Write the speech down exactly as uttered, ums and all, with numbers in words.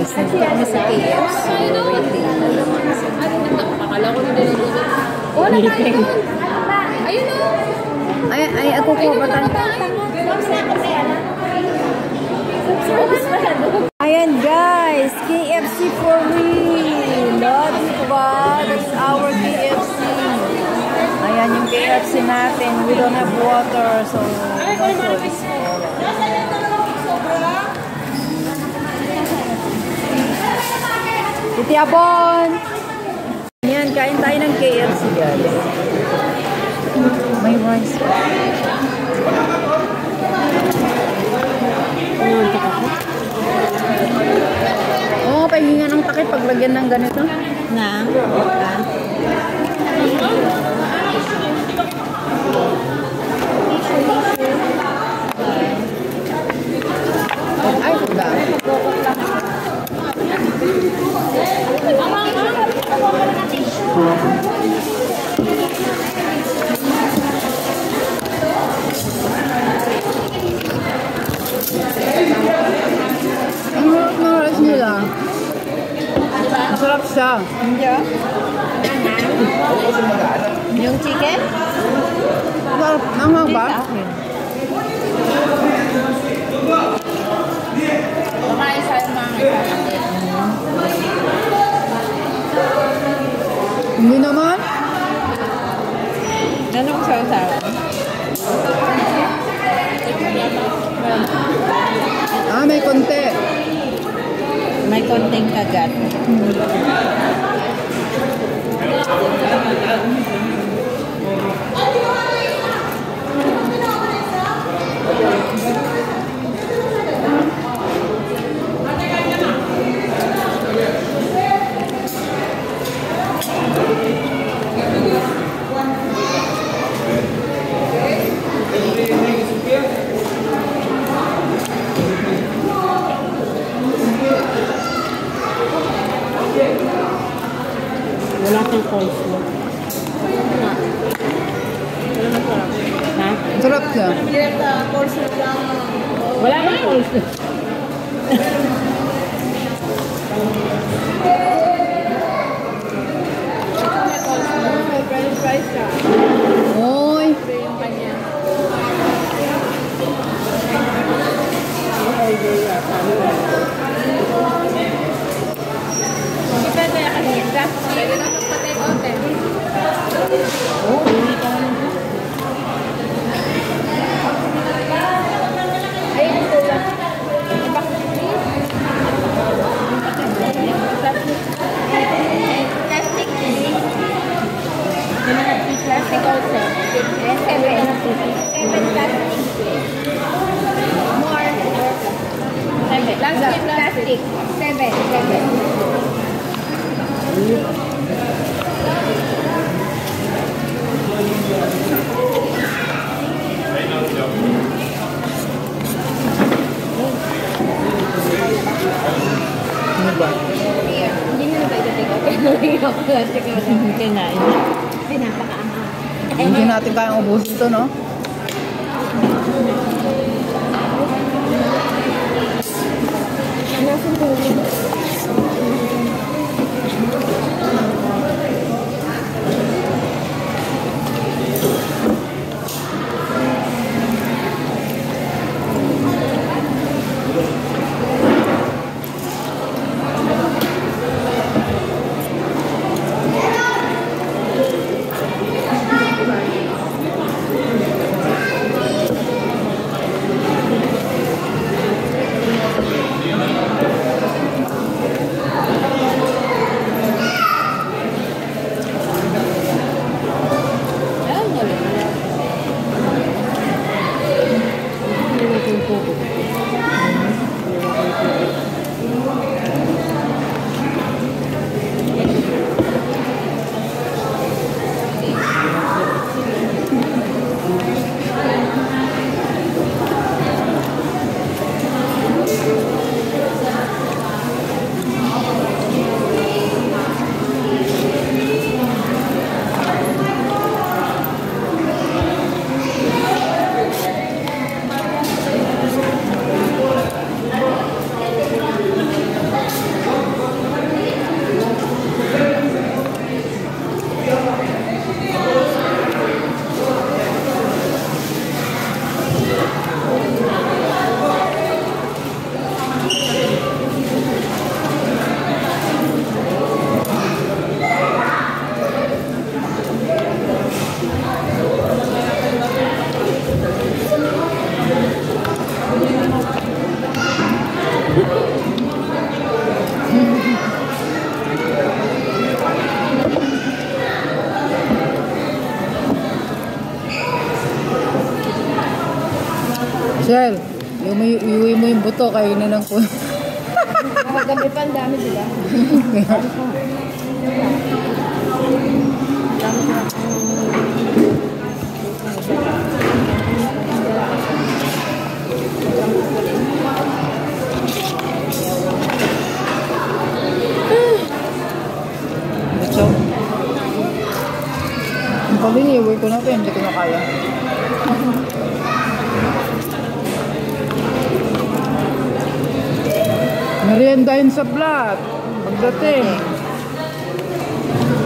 guys, nandito kami sa K F C. Waiting. Akala ko na niluluto. Oh, nakain. Ayun o. Ay, ay, ako ko, batan. Ayan guys, K F C for real. Love ba? That's our K F C. Ayan yung K F C natin. We don't have water, so no choice. Titi Abon! Ayan, kain tayo ng K F C guys. May rice. Oo, oh, pahinga ng takip paglagyan ng ganito. Na? Ah. Ay, sudah. Ang harap ng rice nila. Masarap siya. Yung chicken? Masarap. Nanghang ba? Baka isa yung mga ipapakit. Hindi naman. Anong sausawan? Ah, may konti. May konting kagat. Wala kang coleslaw. Ha? Masarap siya. Wala kang coleslaw. Oy. Plastic also. Seven. Seven plastic. More. Seven. Plastic. Plastic. Seven. Seven. Ano ba? Hindi na ba ito take out? Kinain. Pinapakaama. Hindi natin kayang ubusin ito, no? Nasaan po yun? Shell, iuwi, iuwi mo yung buto, kayo na lang po. Nakagabi pa, ang dami sila. Butso. Ang pagin, iuwi ko na ito, hindi ko na kaya. Meriendahin sa plat. Pagdating.